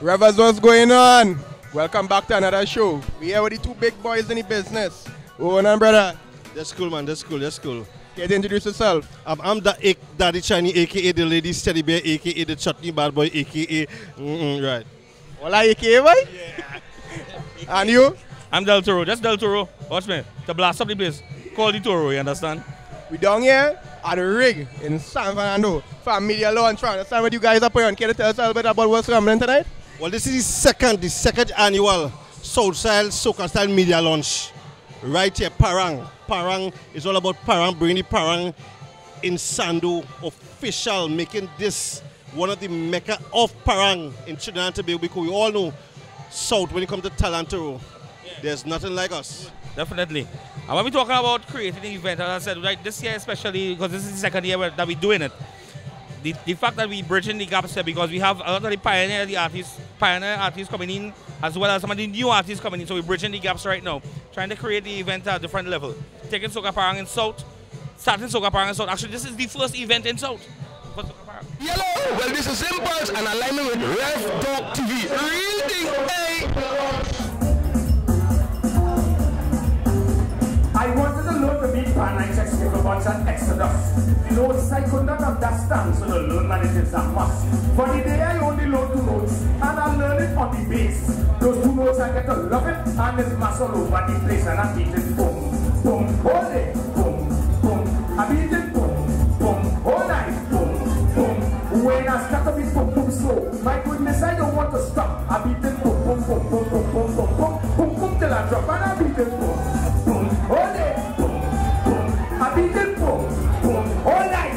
Revvers, what's going on? Welcome back to another show. We here with the two big boys in the business. Going on, brother? That's cool, man. That's cool. That's cool. Can you introduce yourself? I'm the Daddy Chinee, a.k.a. the Ladies Teddy Bear, a.k.a. the Chutney Bad Boy, a.k.a. Right. Hola, a.k.a. boy? Yeah. And you? I'm Del Toro. Just Del Toro. Watch me. To blast up the place. Call the Toro, you understand? We down here at the rig in San Fernando for a media launch. Understand what you guys are putting on? Can you tell us a little bit about what's coming tonight? Well, this is the second annual Soulstyle Soca Style Media Launch. Right here, Parang. Parang is all about Parang, bringing the Parang in Sando official, making this one of the mecca of Parang in Trinidad and Tobago, because we all know South, when it comes to talent, there's nothing like us. Definitely. And when we're talking about creating an event, as I said, right, this year especially, because this is the second year that we're doing it, the fact that we're bridging the gaps here, because we have a lot of the pioneer artists coming in, as well as some of the new artists coming in, so we're bridging the gaps right now, trying to create the event at a different level. Taking Soca Parang in South, starting Soca Parang in South. Actually, this is the first event in South for Soca Parang. Hello, well, this is Impulse and alignment with Rev Talk TV. Reading, hey! I wanted to learn to be Pan-X Extravaganza and Exodus. Notes I could not understand, so the learn that it is a must. For the day I only learned 2 notes, and I learned it on the bass. Those 2 notes I get to love it, and it's mass all over the place, and I beat it boom, boom, hold it, boom, boom. I beat it boom, boom, all night, boom, boom. When I start to beat boom, boom, slow, my goodness, I don't want to stop. I beat it boom, boom, boom, boom, boom, boom, boom, boom, boom, boom, till I drop, and I beat it boom. Hold it, boom, boom. I beat it, boom, boom. All night.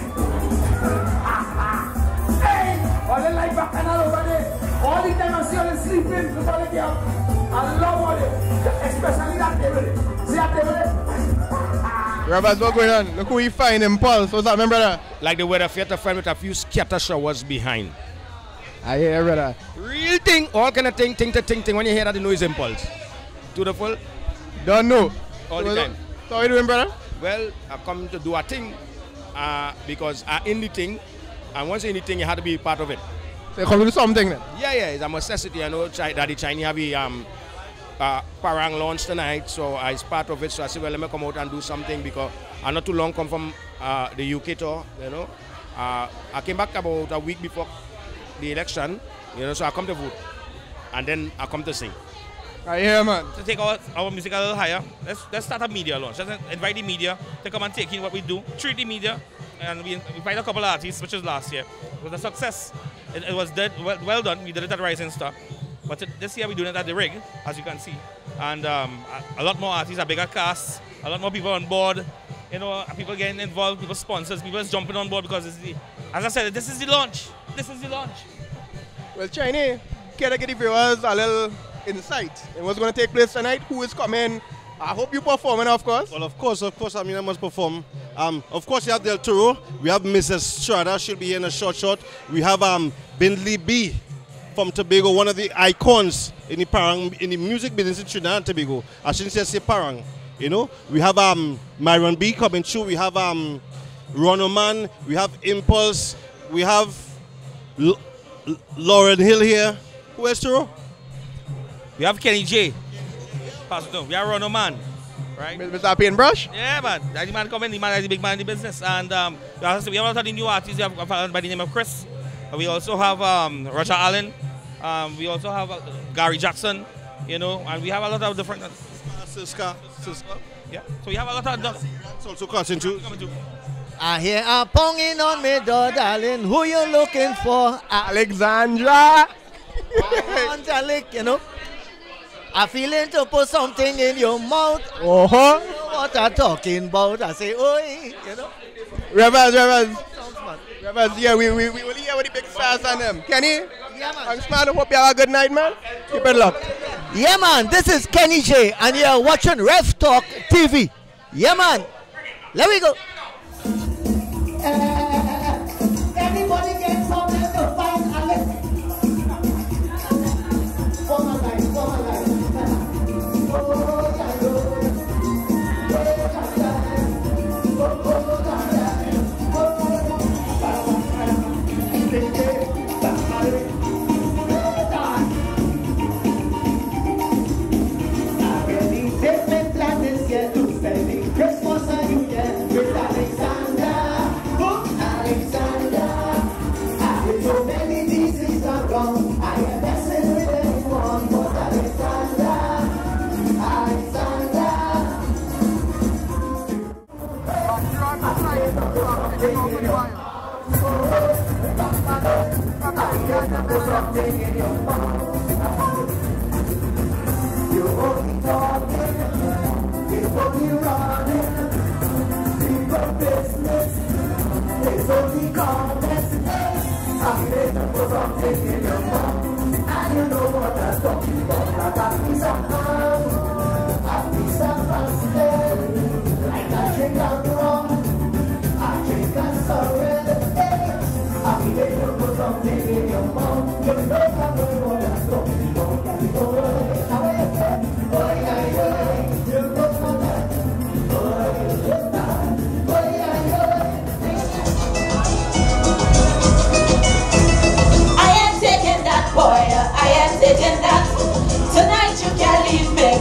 Hey, all the life back and all over there. All the time I see all the sleeping, before they get up. I love all it, especially that table. See that table? Revvers, what's going on? Look who we find, Impulse. What's up, man, brother? Like the weather theater friend with a few scatter showers behind. I hear, brother. Real thing, all kind of thing when you hear that, the noise Impulse. To the full? Don't know. All the time. So how you doing, brother? Well, I come to do a thing because I in the thing, and once in the thing, you have to be part of it. So you come to do something then? Yeah, it's a necessity. I know that the Chinese have a Parang launch tonight, so I was part of it. So I said, well, let me come out and do something because I'm not too long come from the UK tour, you know. I came back about a week before the election, you know, so I come to vote, and then I come to sing. I hear, man. To take our music a little higher, let's start a media launch. Let's invite the media to come and take in what we do, treat the media, and we invite a couple of artists, which was last year. It was a success. It was well done. We did it at Rising Star. But this year we're doing it at the rig, as you can see. And a lot more artists, a bigger cast, a lot more people on board. You know, people getting involved, people sponsors, people is jumping on board because this is the, as I said, this is the launch. This is the launch. Well, Chinee, can I get the viewers a little insight in what's going to take place tonight? Who is coming? I hope you performing, of course. Well, of course, I mean, I must perform. Of course, you have Del Toro. We have Mrs. Strada. She'll be here in a short. We have Bindley B from Tobago, one of the icons in the Parang, in the music business in Trinidad and Tobago. I shouldn't say Parang, you know. We have Myron B coming through. We have Ronoman. We have Impulse. We have Lauren Hill here. Who else, Toro? We have Kenny J. We are Rono Man, right? Mr. Paintbrush? Yeah, man. That man coming, the man is the big man in the business. And we have a lot of the new artists. We have by the name of Chris. We also have Roger Allen. We also have Gary Jackson, you know, and we have a lot of different... Siska. Yeah, so we have a lot of... It's also coming too. I hear a ponging on me door, darling. Who you looking for? Alexandra! Angelic, you know. I feeling to put something in your mouth. Uh-huh. You know what I'm talking about. I say, oi, you know. Revvers, yeah, we will hear what the big stars on them. Kenny? Yeah, man. I'm smart. Hope you have a good night, man. Keep it locked. Yeah, man. This is Kenny J, and you're watching Rev Talk TV. Yeah, man. Let me go. Everybody get something to find Alex. For my life.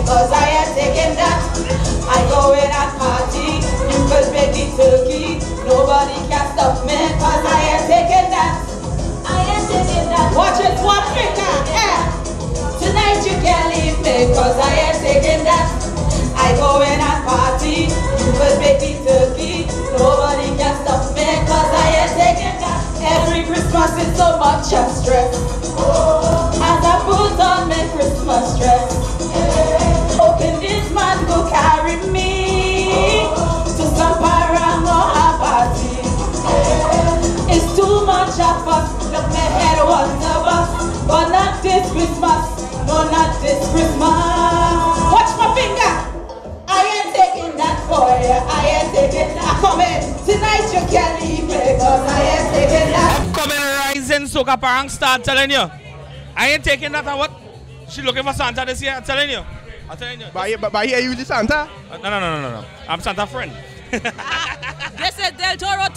cause I ain't taking that. I go in and party, you could make it turkey. Nobody can stop me, cause I ain't taking that. I ain't taking that. Watch it, one finger, yeah. Tonight you can't leave me, cause I ain't taking that. I go in and party, you could make it turkey. Nobody can stop me, cause I ain't taking that. Every Christmas is so much of stress. As I put on my Christmas dress, hoping this man will carry me to Soca Parang or a party. It's too much of us, look my head was a bus. But not this Christmas, no not this Christmas. Watch my finger, I ain't taking that for you, I ain't taking that. Come in, tonight you can't leave me, cause I ain't taking that. I'm coming rising, Soca Parang start telling you. I ain't taking that or what? She looking for Santa this year, I'm telling you. I'm telling you. But here you the Santa? No. I'm Santa friend. This is Del Toro.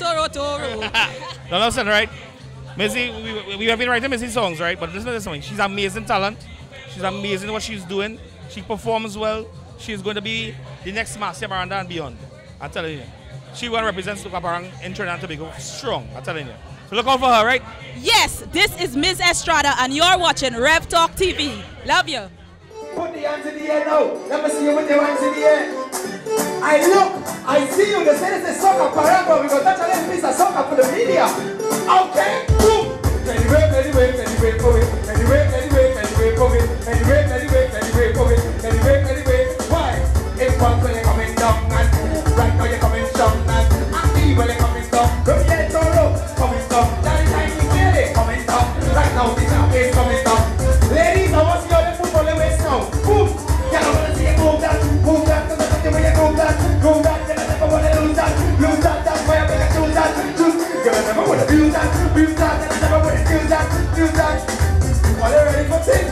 No, listen, right? Missy, we have been writing Missy songs, right? But listen to this one. She's amazing talent. She's amazing what she's doing. She performs well. She's going to be the next Marcia Miranda and beyond. I'm telling you. She will represent Soca Parang in Trinidad and Tobago strong. I'm telling you. So look out for her, right? Yes, this is Ms. Estrada and you're watching Rev Talk TV. Love you. Put the hands in the air now. Let me see you with your hands in the air. I look, I see you. They say this is Soca Parang, but we got that little piece of soca for the media. Okay? Boom. Anyway, why? If one when you're coming down and right now you're coming strong and active when you're coming down. Come here, Toro, coming down. That is time you feel it, coming down. Right now this is coming down. Ladies, I want to see all the football the waist now. Boom! Yeah, I want to see you move that, move that, because that's the way you move that, you never want to lose that, that's why I'm going to choose that, you never want to abuse that, you never want to use that. Are you ready for things?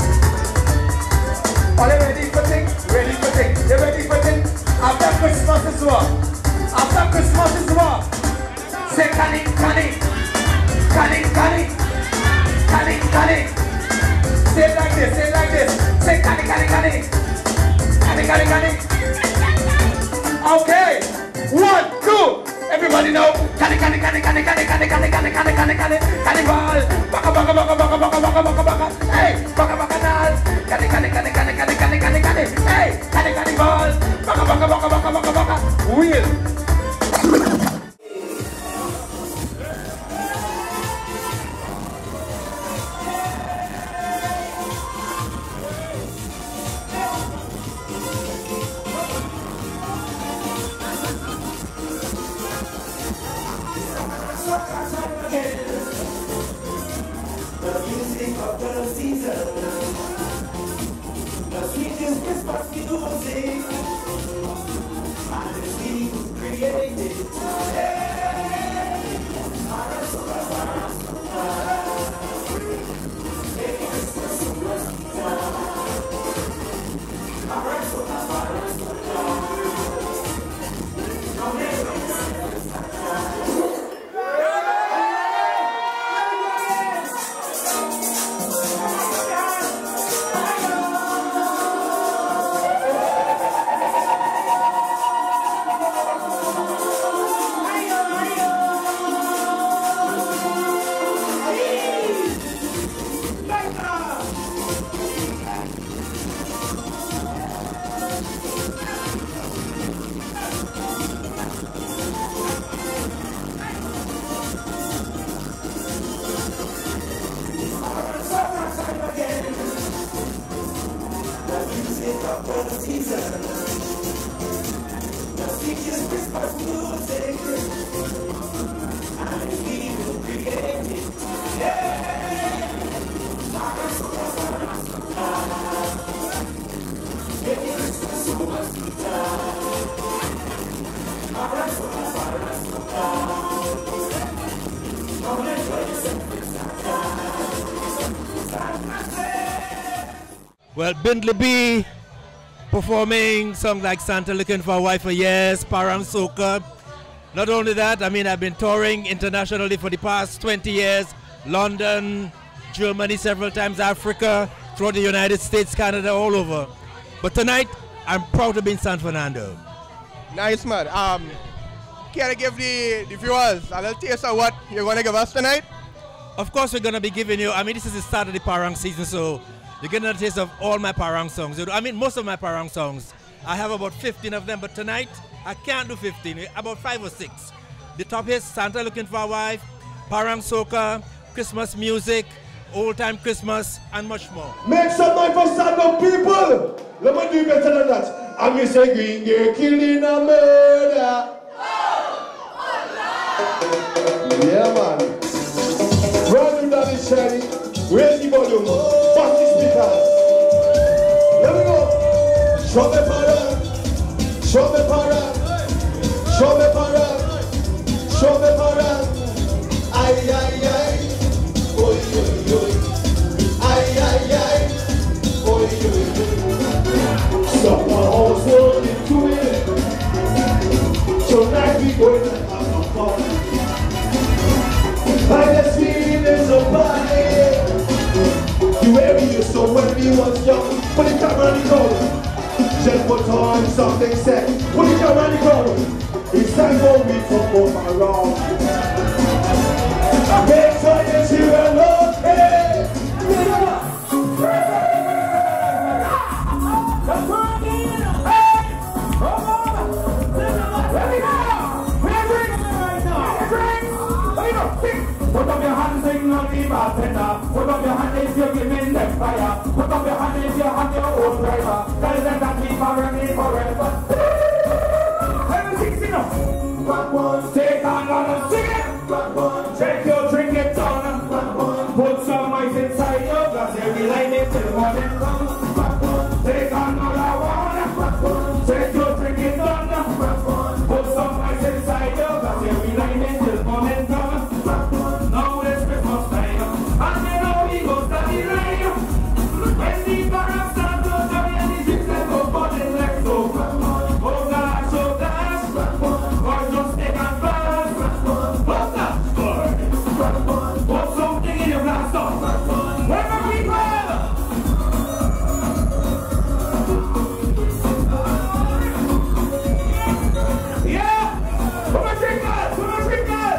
Are you ready for things? Ready for things? You ready for things? After Christmas is what? After Christmas is what? Say canning. Say it like this, Say canning. Okay, 1, 2, everybody know. Canning. Cannibal. Baka. Hey, baka nal. Canning. Hey, cannibal. Baka. Wheel. Well, Bindley B performing songs like Santa Looking for a Wife for years, Parang Soca. Not only that, I mean, I've been touring internationally for the past 20 years. London, Germany several times, Africa, throughout the United States, Canada, all over. But tonight, I'm proud to be in San Fernando. Nice, man. Can I give the viewers a little taste of what you're going to give us tonight? Of course, we're going to be giving you, I mean, this is the start of the Parang season, so you're getting a taste of all my Parang songs. I mean, most of my Parang songs. I have about 15 of them, but tonight, I can't do 15, about 5 or 6. The top hits, Santa Looking for a Wife, Parang Soca, Christmas music, Old Time Christmas, and much more. Make some noise for stand-up people! Let me do better than that. I'm Miss Green Girl killing a murder. Yeah, man. Run with that is Chinee. Raise the volume. Bust the speakers. Let me go. Show me Parang. Show me Parang. Show me Parang. Show me Parang. Ay, ay, ay. Oy, oy, oy. Ay, ay, ay. Oy, oy, oy. Someone also into it. Tonight we going to have some fun. I just feel it's so bad. You ever used to when we was young. Put the camera on the crowd. Just put on something set. Put the camera on the crowd. It's time for me to move around. Make sure that you are okay. Put up your hands in on the bartender. Put up your hand if you're giving them fire. Put up your hand if you have your own driver. Tell them that we are running forever. Everything's enough. Take another cigarette. Take your drink it down. Put some ice inside your glass. Every line it till morning come. Take another one. Take your drink it down. Put some ice inside your glass. Every line it till morning come. Now it's Christmas time, and you know we go study rain. When the Parang start to joy and the drinks that go falling like so. Oh gosh, or just take and fast. What's that for? Put something in your glass up. Where are people? Yeah, come on, drink that, come on, drink that.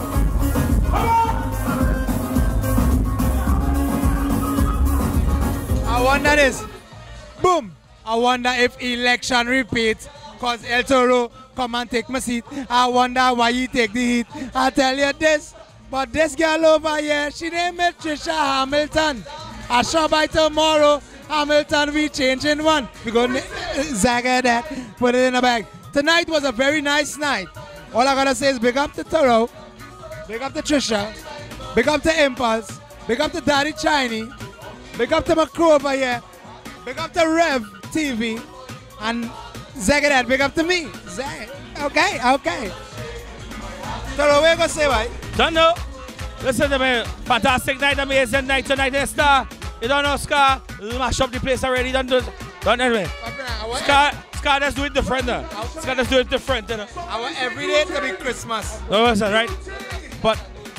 I wonder this. Boom. I wonder if election repeats because El Toro come and take my seat. I wonder why he take the heat. I tell you this, but this girl over here, she named Trisha Hamilton. I sure by tomorrow, Hamilton we changing one. We gonna zagger that, put it in a bag. Tonight was a very nice night. All I gotta say is big up to Toro, big up to Trisha, big up to Impulse, big up to Daddy Chinee, big up to my crew over here, big up to Rev TV, and Zagadat, big up to me. Zag. Okay, okay. Toro, what you gonna say, right? Don't know. Listen to me. Fantastic night, amazing night tonight, Star. You don't know, Scar. Mash up the place already. Don't do it. Don't anyway. Scar, let's do it different. Scar, let's do it different. You know? I want every day to be Christmas. No, that's right. But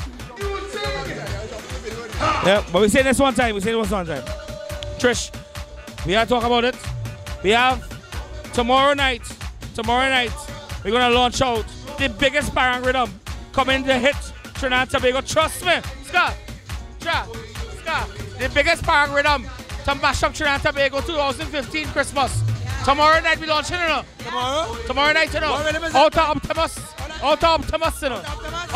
yeah, but we say this one time. We say this one time. Trish, we have to talk about it. We have tomorrow night. We're gonna launch out the biggest Parang rhythm coming to hit Trinidad and Tobago. Trust me, Scott. The biggest Parang rhythm to mash up Trinidad and Tobago 2015 Christmas. Tomorrow night we launching it. Tomorrow night, you know. Out of Optimus, you know.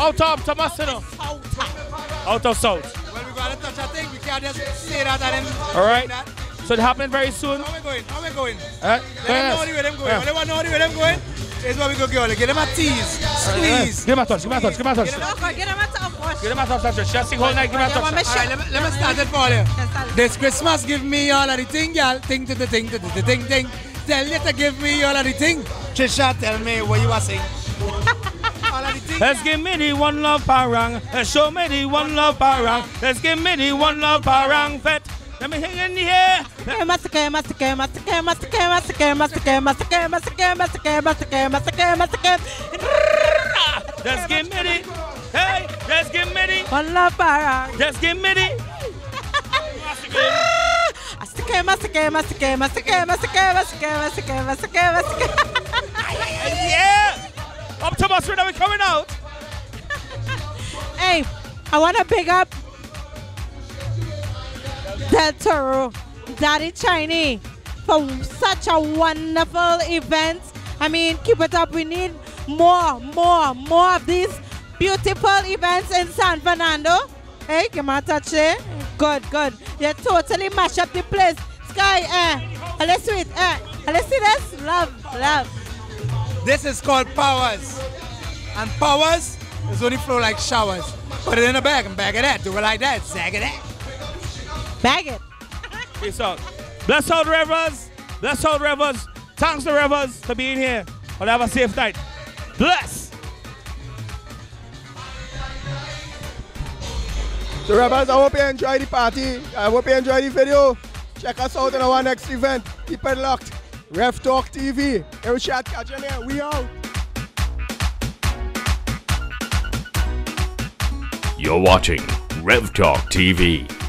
Out of South. Well, we gotta touch a thing. We can't just say that and then. All right. So it happening very soon. How we going? Let them know the way them going. Yeah. When they want to know the way them going, is what we go give. Give them a tease, squeeze. Give them a touch. Give them a touch. Just sing whole night. Give them a touch. Alright, let me start it for you. This Christmas, give me all of the thing, y'all. Ting to the ting to the ting ting. Tell you to give me all of the thing. Trisha, tell me what you are saying. Let's give me the one love Parang. Let's show me the one love Parang. Let's give me the one love Parang fet. Let me hang in the air. Just give me the. Hey, just give me the. One love Parang. Just give me the. Yeah! Optimus, when are we coming out? Hey, I want to big up Del Toro, Daddy Chinee, for such a wonderful event. I mean, keep it up. We need more of these beautiful events in San Fernando. Hey, come on, touch it. Good. You totally mash up the place. Sky, let's sweet, let's see this. Love. This is called Powers. And Powers is only flow like showers. Put it in a bag and bag it that. Do it like that. Sag it that. Bag it. Peace out. Bless out Revvers. Bless out Revvers. Thanks to Revvers for being here. But have a safe night. Bless. So Revvers, I hope you enjoy the party. I hope you enjoy the video. Check us out in our next event. Keep it locked. Rev Talk TV. Chat catching here. We out. You're watching Rev Talk TV.